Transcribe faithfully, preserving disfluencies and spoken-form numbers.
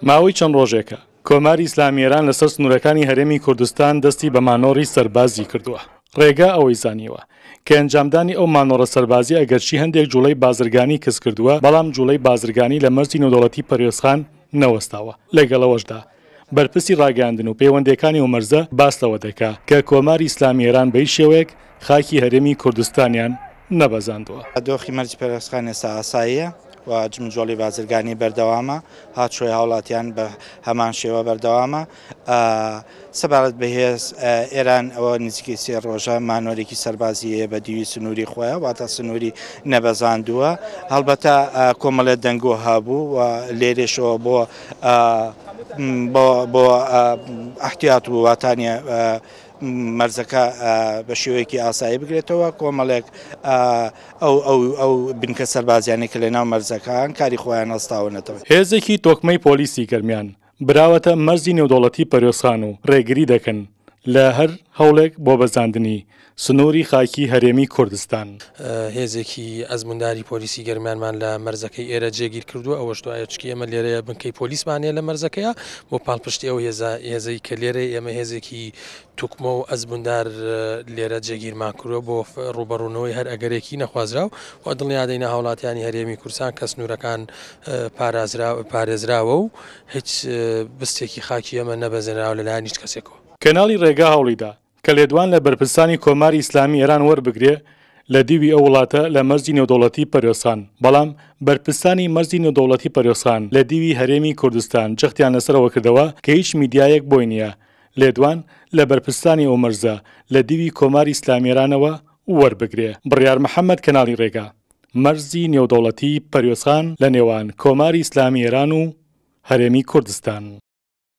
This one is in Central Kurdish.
ماوەی چەند ڕۆژێکە کۆماری ئیسلامی ئێران لەسەر سنوورەکانی هەرێمی کوردستان دەستی بە مانۆڕی سەربازی کردووە. ڕێگا ئەوەی زانیوە کە ئەنجامدانی ئەو مانۆڕە سەربازی ئەگەرچی هەندێک جوڵەی بازرگانی کەس کردووە، بەڵام جوڵەی بازرگانی لە مەرجی نێودەوڵەتی پەروێزخان نەوەستاوە. لەگەڵەوەشدا بەرپرسی ڕاگەاندن و پەیوەندیەکانی و مەرزە باس لەوە دەکا کە کۆماری ئیسلامی ئێران بەی شێوەیەک خاکی هەرێمی کوردستانیان نەبەزاندووە. دۆخی مەرجی پەروێزخان ئێستا ئاساییە و جمجۆڵی بازرگانی بەردەوامە، هاتشۆی هاوڵاتیان بە هەمان شێوە بەردەوامە. سەبارەت بەهێز ئێران ئەوە نزیکەی سێ ڕۆژە مانۆرێکی سەربازیەیە بە دیوی سنووری خۆیان، واتە سنووری نەبەزاندووە. هەڵبەتە کۆمەڵێت دەنگۆ هابوو و لێرێشەوە بۆ بۆ ئەحتیات و واتانیە مەرزەکە بە شێوەیەکی ئاسایی بگرێتەوە. کۆمەڵێک ئەو بنکە سەربازیانی کە لەناو مەرزەکان کاری خۆیان هەستاونەتەوە. هێزێکی تۆکمەی پۆلیسی گەرمیان براوەتە مەرزی نێودەوڵەتی پەروێزخان و ڕێگری دەکەن لە هەر هەوڵێک بۆ بەزاندنی سنووری خاکی هەرێمی کوردستان. هێزێکی ئەزمونداری پۆلیسی گەرمیانمان لە مەرزەکەی ئێرە جێگیر کردووە. ئەوەش دوایە چکی ئەمە لێرەیە بنکەی پۆلیسمانەیە لە مەرزەکەیە بۆ پاڵپشتی ئەو هێزەی کە لێرە ئێمە هێزێکی توکمە و ئەزموندار لێرە جێگیرمان کردووە بۆ ڕوبەڕوونەوەی هەر ئەگەرێکی نەخوازراو و دڵنیادەینە هاوڵاتیانی هەرێمی کوردستان کە سنوورەکان پارێزراوە و هیچ بستێکی خاکی ئەمە نەبەزێنراوە لەلایەن هیچ کەسێکەوە. کەناڵی ڕێگا هەوڵیدا کە لێدوان لە بەرپرسانی کۆماری ئیسلامی ئێران وەربگرێ لە دیوی ئەو وڵاتە لە مەرجی نێودەوڵەتی پەروێزخان، بەڵام بەرپرسانی مەرجی نێودەوڵەتی پەروێزخان لە دیوی هەرێمی کوردستان جەختیان لەسەرەوە کردەوە کە هیچ میدیایەک بۆی نییە لێدوان لە بەرپرسانی ئەو مەرزە لە دیوی کۆماری ئیسلامی ئێرانەوە وەربگرێ. بڕیار محەممەد کەناڵی ڕێگا مەرجی نێودەوڵەتی پەروێزخان لە نێوان کۆماری ئیسلامی ئێران و هەرێمی کوردستان.